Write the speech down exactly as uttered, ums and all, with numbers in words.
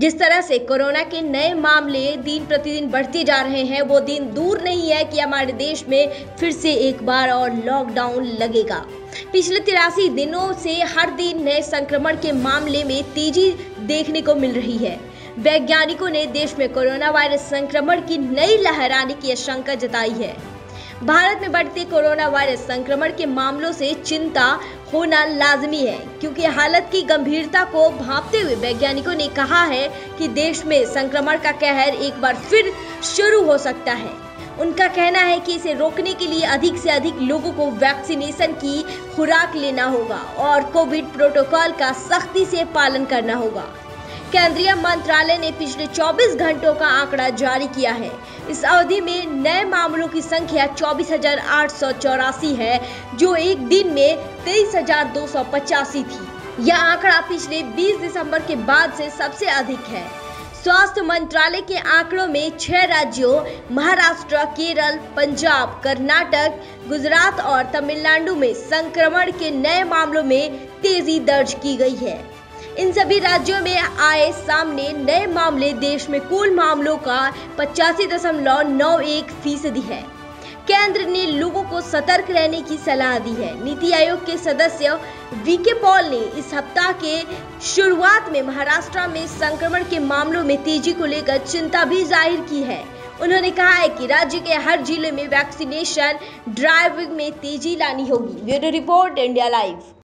जिस तरह से कोरोना के नए मामले दिन प्रतिदिन बढ़ते जा रहे हैं, वो दिन दूर नहीं है कि हमारे देश में फिर से एक बार और लॉकडाउन लगेगा। पिछले तिरासी दिनों से हर दिन नए संक्रमण के मामले में तेजी देखने को मिल रही है। वैज्ञानिकों ने देश में कोरोना वायरस संक्रमण की नई लहर आने की आशंका जताई है। भारत में बढ़ते कोरोना वायरस संक्रमण के मामलों से चिंता होना लाजमी है, क्योंकि हालत की गंभीरता को भांपते हुए वैज्ञानिकों ने कहा है कि देश में संक्रमण का कहर एक बार फिर शुरू हो सकता है। उनका कहना है कि इसे रोकने के लिए अधिक से अधिक लोगों को वैक्सीनेशन की खुराक लेना होगा और कोविड प्रोटोकॉल का सख्ती से पालन करना होगा। केंद्रीय मंत्रालय ने पिछले चौबीस घंटों का आंकड़ा जारी किया है। इस अवधि में नए मामलों की संख्या चौबीस हजार आठ सौ चौरासी है, जो एक दिन में तेईस हजार दो सौ पचासी थी। यह आंकड़ा पिछले बीस दिसंबर के बाद से सबसे अधिक है। स्वास्थ्य मंत्रालय के आंकड़ों में छह राज्यों महाराष्ट्र, केरल, पंजाब, कर्नाटक, गुजरात और तमिलनाडु में संक्रमण के नए मामलों में तेजी दर्ज की गई है। इन सभी राज्यों में आए सामने नए मामले देश में कुल मामलों का पचासी दशमलव नौ एक फीसदी है। केंद्र ने लोगों को सतर्क रहने की सलाह दी है। नीति आयोग के सदस्य वीके पॉल ने इस सप्ताह के शुरुआत में महाराष्ट्र में संक्रमण के मामलों में तेजी को लेकर चिंता भी जाहिर की है। उन्होंने कहा है कि राज्य के हर जिले में वैक्सीनेशन ड्राइव में तेजी लानी होगी। Bureau report, India live.